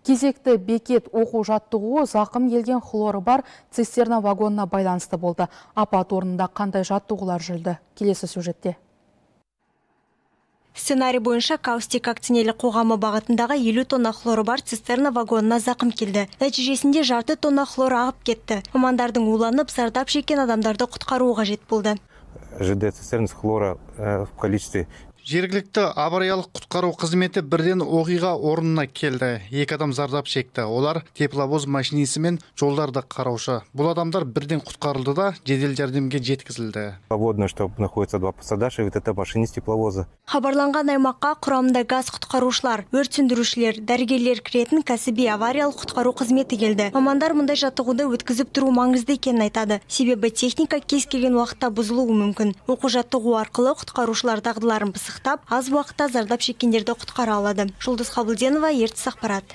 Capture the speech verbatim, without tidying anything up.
Кезекті бекет оқу жаттығуы зақым келген хлоры бар цистерна вагонына байланысты болды. Апат орнында қандай жаттығулар жүрді? Келесі сюжетте. Сценарий бойынша Каустик акционерлік қоғамы бағытындағы елу тонна хлоры бар цистерна вагонына зақым келді. Нәтижесінде жарты тонна хлор ағып кетті. Мамандардың уланып, зардап шеккен адамдарды құтқару қажет болды. ЖД цистерн хлора в количестве. Жергілікті авариялық құтқару қызметі бірден оқиға орнына келді. Екі адам зардап шекті. Олар тепловоз машинисі мен жолдарды қараушы. Бұл адамдар бірден құтқарылды да жедел жәрдемге жеткізілді. Свободно, что находится два пассажира, вот это машинист тепловоза. Хабарланған аймаққа құрамында газ құтқарушылар, өрт сөндірушілер, дәрігерлер кіретін кәсіби авариялық құтқару қызметі келді. Мамандар мұндай жаттығуды өткізіп тұру маңызды екенін айтады. Себебі техника кез келген уақытта бұзылуы мүмкін. Оқу жаттығу арқылы құтқарушылар дағдыларын пысықтап, аз уақытта зардап шеккендерді құтқара алады. Жұлдыз Қабылденова, Ертіс ақпарат.